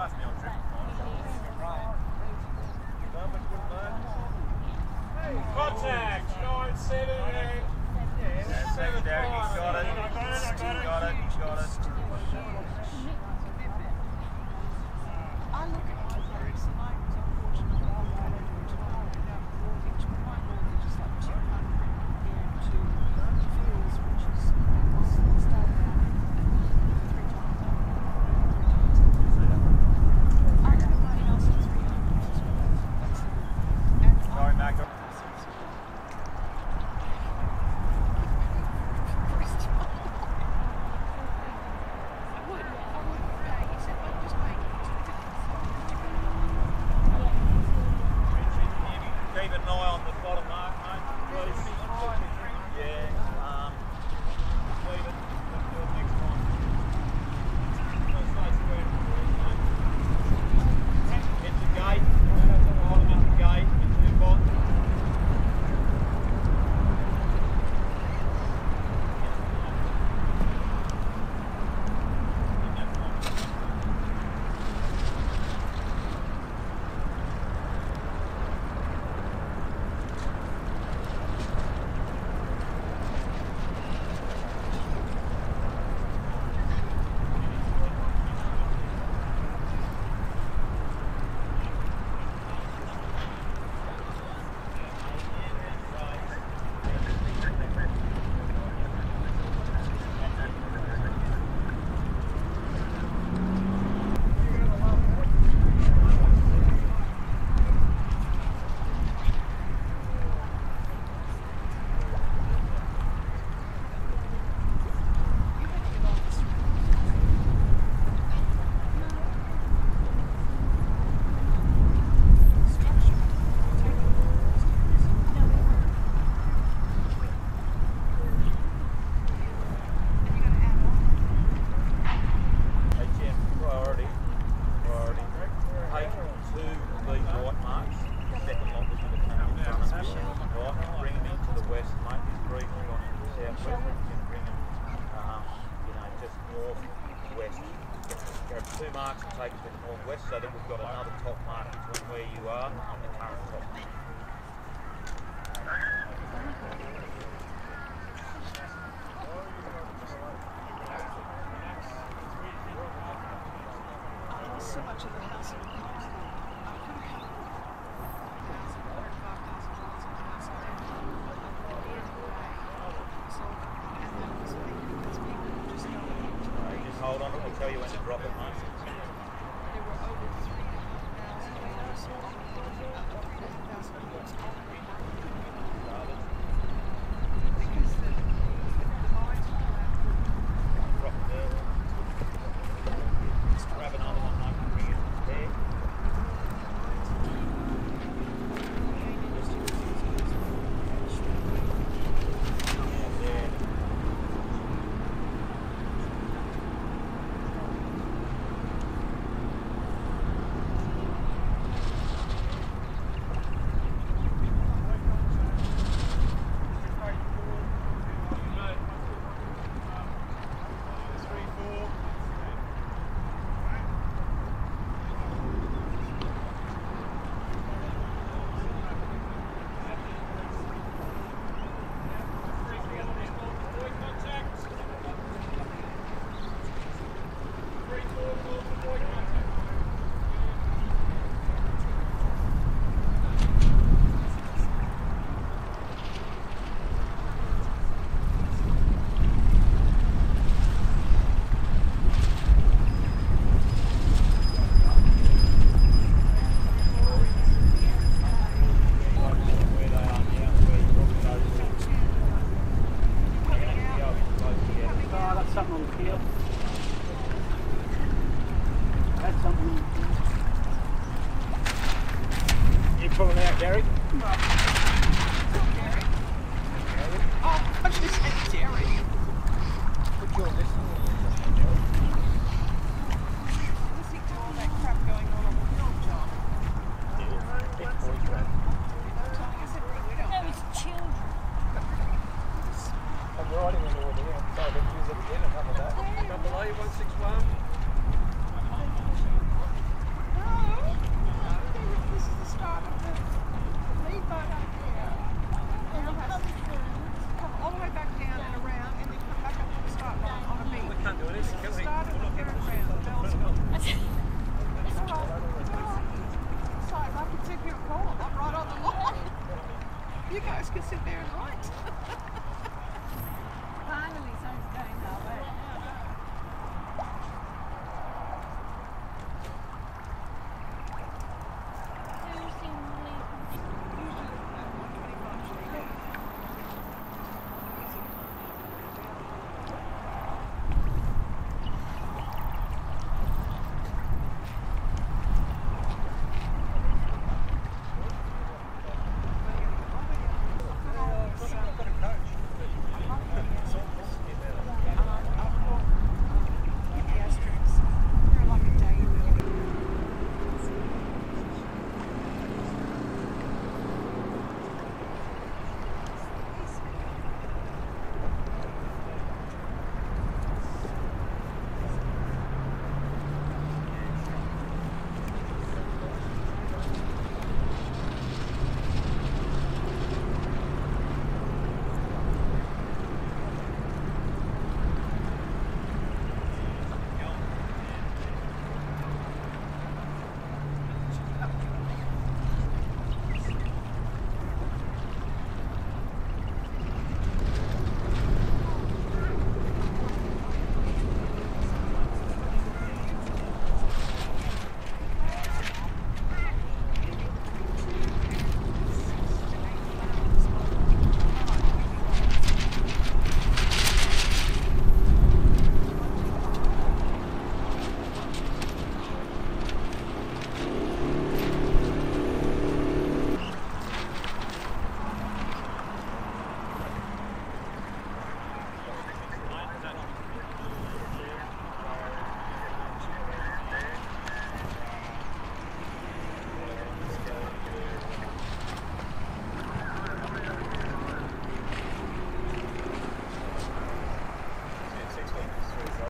must be on trip. Contact, 978. Thanks, Derek. He's got it. He's got it. He's got it. I look at my voice and I was unfortunate that I was able to retire without mortgage. My mortgage is like 200 compared to fuels, which is started out at 3 times over. I got my house at 300. And Sorry, Mac. Keep an eye on the bottom mark, mate, please. Yeah, leave it. Let's do it next time. Stay square. Hit the gate. Bottom of the gate. Into the bottom. Two marks and take it to the northwest so that we've got another top mark between where you are and the current top mark. so much of the house in Queensland. I could have had $35,000 in house at the end of the day. So, and that was because people just don't need to pay. Just hold on, we'll tell you when to drop it, mate. There were over $300,000 on the $300,000 on the because the mines were collapsed. Drop it there. Just grab another one, mate, and bring it there. Something on the field. That's something. You pulling out, Gary?